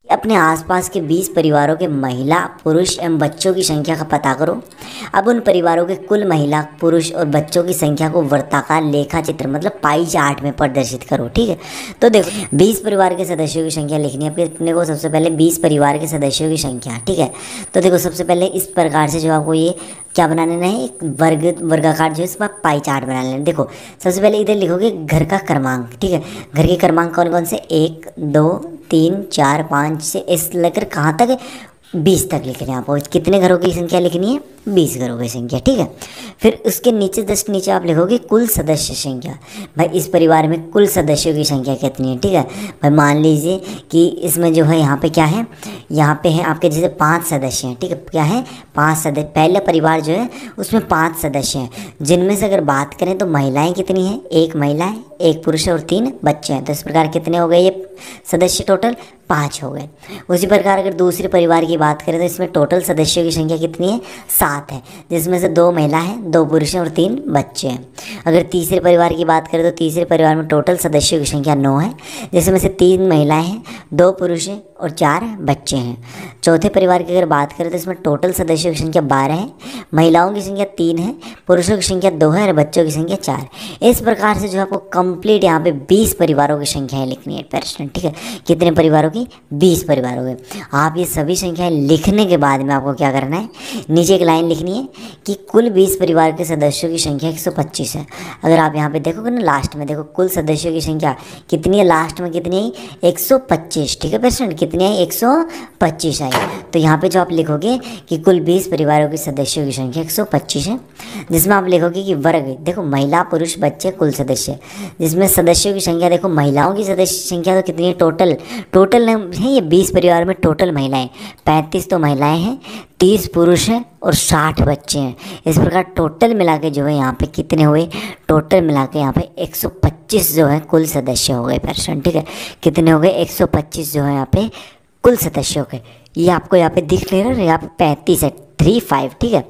अपने आसपास के 20 परिवारों के महिला, पुरुष एवं बच्चों की संख्या का पता करो। अब उन परिवारों के कुल महिला, पुरुष और बच्चों की संख्या को वर्ताकार लेखा चित्र मतलब पाई चार्ट में प्रदर्शित करो। ठीक है, तो देखो 20 परिवार के सदस्यों की संख्या लिखनी है अपने को। सबसे पहले 20 परिवार के सदस्यों की संख्या। ठीक है, तो देखो सबसे पहले इस प्रकार से जो आपको ये क्या बना लेना है, एक वर्गाकार जो है इसमें पाई चार्ट बना लेना है। देखो सबसे पहले इधर लिखोगे घर का क्रमांक। ठीक है, घर के क्रमांक कौन कौन से, 1 2 3 4 5 से इस लेकर कहाँ तक, 20 तक लिख रहे हैं। आपको कितने घरों की संख्या लिखनी है, 20 घरों की संख्या। ठीक है, फिर उसके नीचे जस्ट नीचे आप लिखोगे कुल सदस्य संख्या। भाई इस परिवार में कुल सदस्यों की संख्या कितनी है। ठीक है, भाई मान लीजिए कि इसमें जो है यहाँ पे क्या है, यहाँ पे है आपके जैसे 5 सदस्य हैं। ठीक है, क्या है, 5 सदस्य। पहला परिवार जो है उसमें 5 सदस्य हैं, जिनमें से अगर बात करें तो महिलाएं कितनी हैं, 1 महिला है, 1 पुरुष और 3 बच्चे हैं। तो इस प्रकार कितने हो गए ये सदस्य, टोटल 5 हो गए। उसी प्रकार अगर दूसरे परिवार की बात करें तो इसमें टोटल सदस्यों की संख्या कितनी है, 7 है, जिसमें से 2 महिला हैं, 2 पुरुष हैं और 3 बच्चे हैं। अगर तीसरे परिवार की बात करें तो तीसरे परिवार में टोटल सदस्यों की संख्या 9 है, जिसमें से 3 महिलाएं हैं, 2 पुरुष हैं और 4 बच्चे हैं। चौथे परिवार की अगर बात करें तो इसमें टोटल सदस्यों की संख्या 12 है, महिलाओं की संख्या 3 है, पुरुषों की संख्या 2 है और बच्चों की संख्या 4। इस प्रकार से जो आपको कंप्लीट यहाँ पे 20 परिवारों की संख्याएँ लिखनी है पर्सनल। ठीक है, कितने परिवारों की, 20 परिवारों के। आप ये सभी संख्याएं लिखने के बाद में आपको क्या करना है, नीचे एक लाइन लिखनी है कि कुल 20 परिवार के सदस्यों की संख्या 125 है। अगर आप यहाँ पे देखोगे ना लास्ट में, देखो कुल सदस्यों की संख्या कितनी है, लास्ट में कितनी आई, 125। ठीक है पर्सेंट, कितनी आई, 125 आई। तो यहाँ पे जो आप लिखोगे कि कुल 20 परिवारों के सदस्यों की संख्या 125 है, जिसमें आप लिखोगे कि वर्ग, देखो महिला पुरुष बच्चे कुल सदस्य, जिसमें सदस्यों की संख्या देखो महिलाओं की सदस्य संख्या तो कितनी है, टोटल है ये 20 परिवार में टोटल महिलाएं 35 तो महिलाएं हैं, 30 पुरुष हैं और 60 बच्चे हैं। इस प्रकार टोटल मिला के जो है यहाँ पे कितने हुए, टोटल मिला के यहाँ पे 125 जो है कुल सदस्य हो गए पर्सन। ठीक है, कितने हो गए, 125 जो है यहाँ पे कुल सदस्य हो गए। ये आपको यहाँ पे दिख ले रहा है, यहाँ पे 35 है, 35। ठीक है,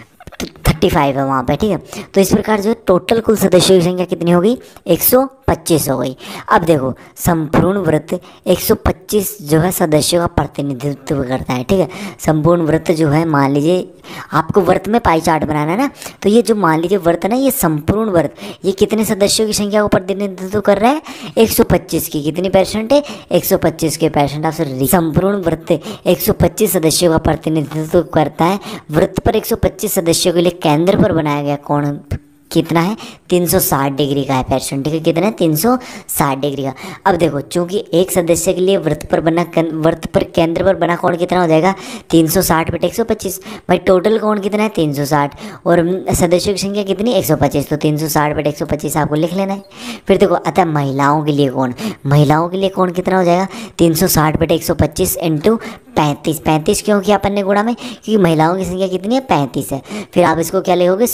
35 है वहाँ पे। ठीक है, तो इस प्रकार जो टोटल कुल सदस्यों की संख्या कितनी होगी, 125 हो गई। अब देखो संपूर्ण व्रत 125 जो है सदस्यों का प्रतिनिधित्व करता है। ठीक है, संपूर्ण व्रत जो है, मान लीजिए आपको व्रत में पाई चार्ट बनाना है ना, तो ये जो मान लीजिए व्रत है ना, ये संपूर्ण व्रत ये कितने सदस्यों की संख्या को प्रतिनिधित्व कर रहा है, 125 की। कितनी परसेंट है, 125 के परसेंट। आप संपूर्ण व्रत 125 सदस्यों का प्रतिनिधित्व करता है। व्रत पर 125 सदस्यों के लिए केंद्र पर बनाया गया कोण कितना है, 360 डिग्री का है पर्सेंट। ठीक है, कितना है, 360 डिग्री का। अब देखो चूंकि एक सदस्य के लिए व्रत पर केंद्र पर बना कोण कितना हो जाएगा, 360 बटे 125। भाई टोटल कोण कितना है, 360 और सदस्यों की संख्या कितनी, 125। तो 360 बटे 125 आपको लिख लेना है। फिर देखो अतः महिलाओं के लिए कोण कितना हो जाएगा, 360 बटे 125 इंटू 35 क्यों किया अपन ने गुणा में, क्योंकि महिलाओं की संख्या कितनी है, 35 है। फिर आप इसको क्या लिखोगे,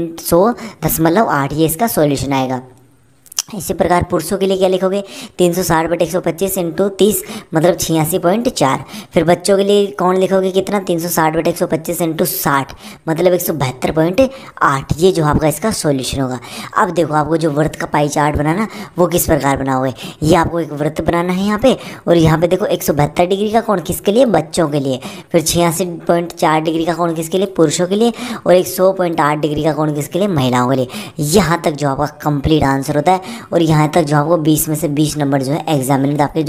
100.8, ये इसका सॉल्यूशन आएगा। इसी प्रकार पुरुषों के लिए क्या लिखोगे, 360 बटे 125 इंटू 30 मतलब 86.4। फिर बच्चों के लिए कौन लिखोगे कितना, 360 बटे 125 इंटू 60 मतलब 172.8। ये जो आपका इसका सॉल्यूशन होगा। अब देखो आपको जो व्रत का पाई चार्ट बनाना वो किस प्रकार बनाओगे, ये आपको एक व्रत बनाना है यहाँ पे, और यहाँ पे देखो 172 डिग्री का कोण किसके लिए, बच्चों के लिए। फिर 86.4 डिग्री का कोण किसके लिए, पुरुषों के लिए। और 100.8 डिग्री का कोण किसके लिए, महिलाओं के लिए। यहाँ तक जो आपका कंप्लीट आंसर होता है। और यहाँ तक जो आपको 20 में से 20 नंबर जो है एग्जामिनर आपके